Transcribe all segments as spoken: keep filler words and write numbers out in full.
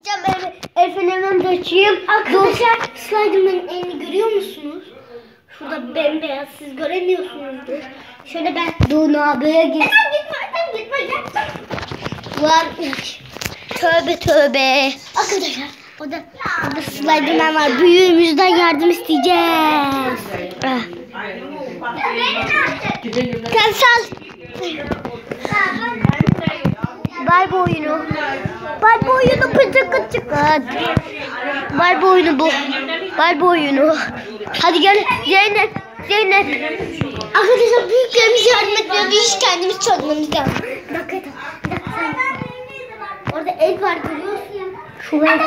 Efendim açayım. Arkadaşlar slide'ımın elini görüyor musunuz? Şurada bembeyaz, siz göremiyorsunuzdur. Şöyle ben Doğu abiye git. Efendim gitme, efendim gitme, gitme. Var üç. Tövbe tövbe. Arkadaşlar o da, o da slide'ım var. Büyüğümüzden yardım isteyeceğiz. Sen sal. Barbie oyunu. Barbie oyunu pıtık pıtık. Barbie oyunu bu. Barbie oyunu. Hadi gel Zeynep. Zeynep. Arkadaşlar büyüklerimiz yardım etmiyor. Biz kendimiz çalmamız lazım. Bir dakika. Bir dakika sen. Orada el var görüyorsun. Şu var.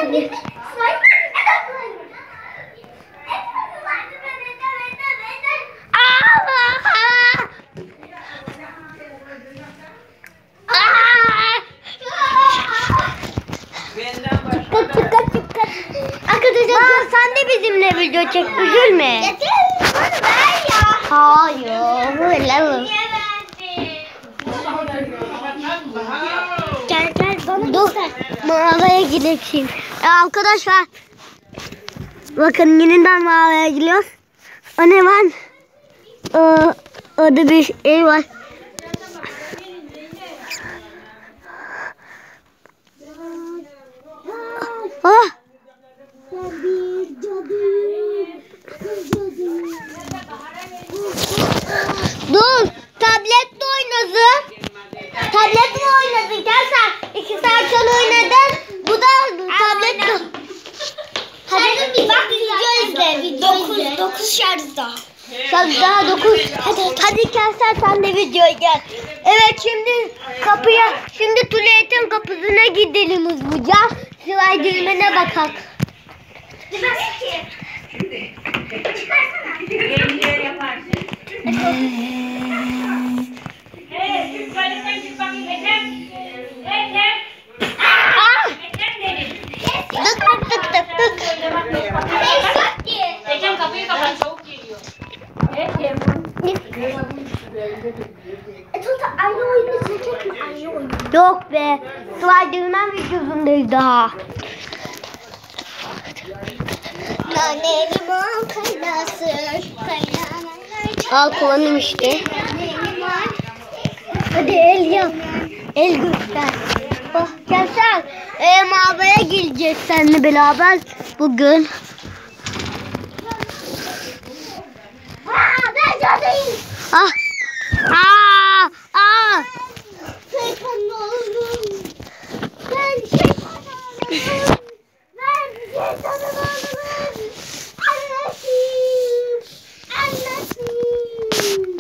Dikkat dikkat dikkat. Arkadaşlar sen de bizimle video çek, üzülme. Hayır öyle. Gel gel bana dur. Mağaraya gidelim. E, arkadaşlar bakın yeniden mağaraya gidiyoruz. O ne var? Ee, orada bir şey var. Ah! Dur, tabletle oynadın. Tablet mi oynadın? Gel sen. İki saat sonra oynadın. Bu da tablet. Hadi bir bak video izle. Video izle. dokuz şarjda. Şarj daha dokuz. Hadi hadi gel sen, sen de videoya gel. Evet şimdi kapıya, şimdi tuvaletin kapısına gidelim hızlıca. Slide'ime bakalım. Demez ki. Şimdi çıkarsana. Eğer yaparsın. Evet, Türk tuvaletten çık bakayım. Ekrem. Ekrem. Aa! Ekrem dedim. Tık tık tık tık tık. Ekrem kapıyı kapat, soğuk geliyor. Ekrem. E Tuğta aynı oyunu çekecek mi? Aynı oyunu. Yok be. Slide'ımın videosundayız daha. Nane limon kaynasın. Al kullanayım işte. Hadi el yap. El göster. Oh, gel sen. E, mağaraya gireceğiz seninle beraber bugün. Aa, ben cadayım. Ah. Aa, aa. Şeytan oldum. Ben şeytan oldum. Ben şeytan oldum. Anneciğim. Anneciğim.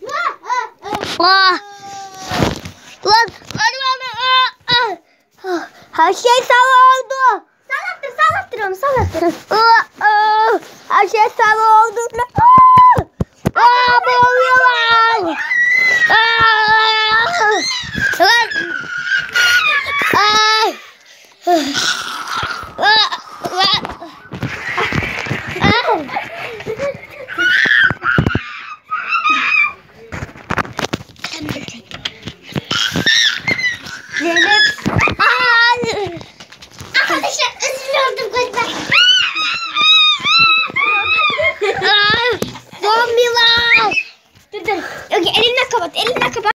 Ah. Lan, hadi bana. Her şey sağ oldu. Salaktır, salaktır onu, salaktır. Her şey sağ oldu. Aa, boğuluyorlar. Aa, lan. Ay. Zeynep.